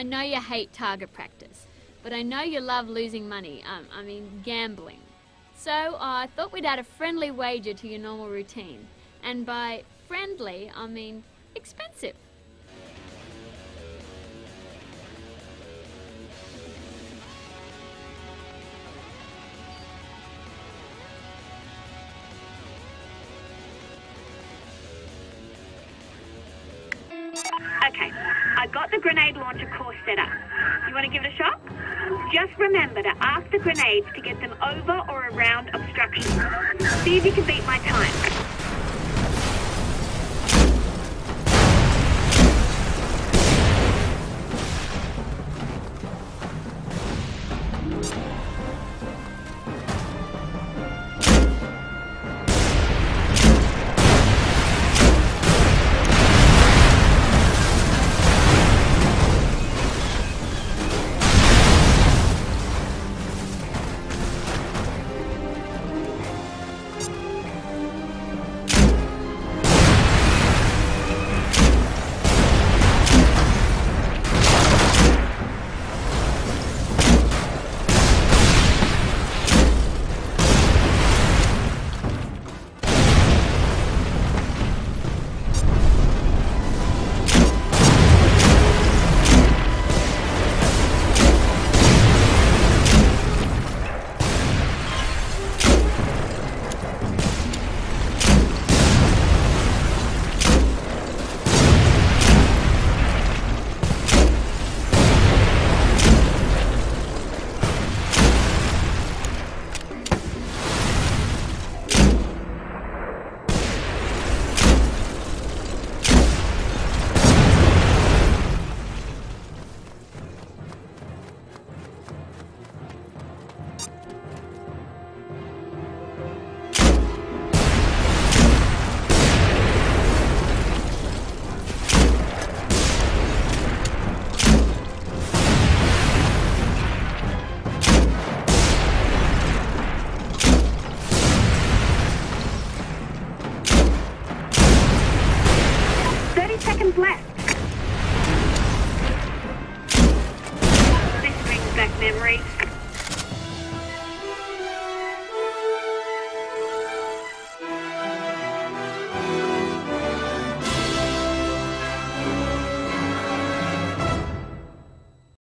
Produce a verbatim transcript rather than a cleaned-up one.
I know you hate target practice, but I know you love losing money, um, I mean gambling. So uh, I thought we'd add a friendly wager to your normal routine. And by friendly, I mean expensive. Okay, I got the grenade launcher course set up. You want to give it a shot? Just remember to ask the grenades to get them over or around obstructions. See if you can beat my time. thirty seconds left. This brings back memories.